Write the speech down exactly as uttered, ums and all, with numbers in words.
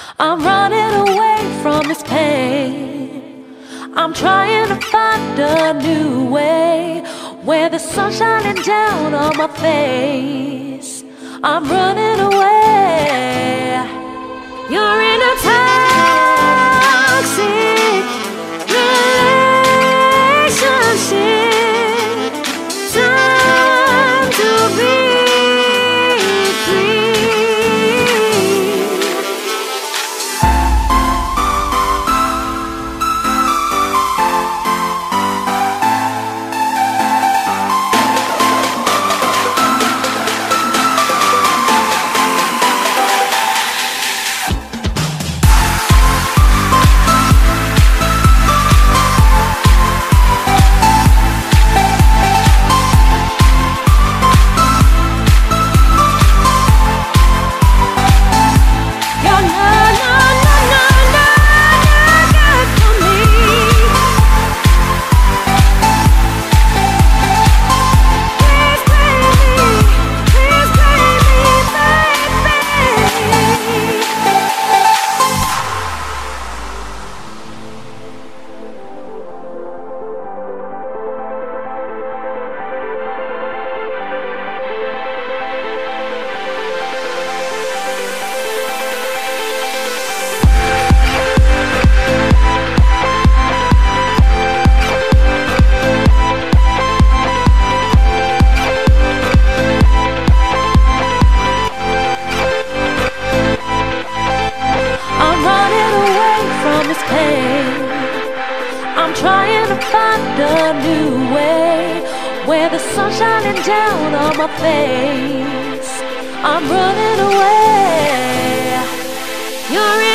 I'm running away from this pain. I'm trying to find a new way where the sun's shining down on my face. I'm running away. You're in a toxic relationship. Time to be free. I'm trying to find a new way where the sun's shining down on my face. I'm running away. You're in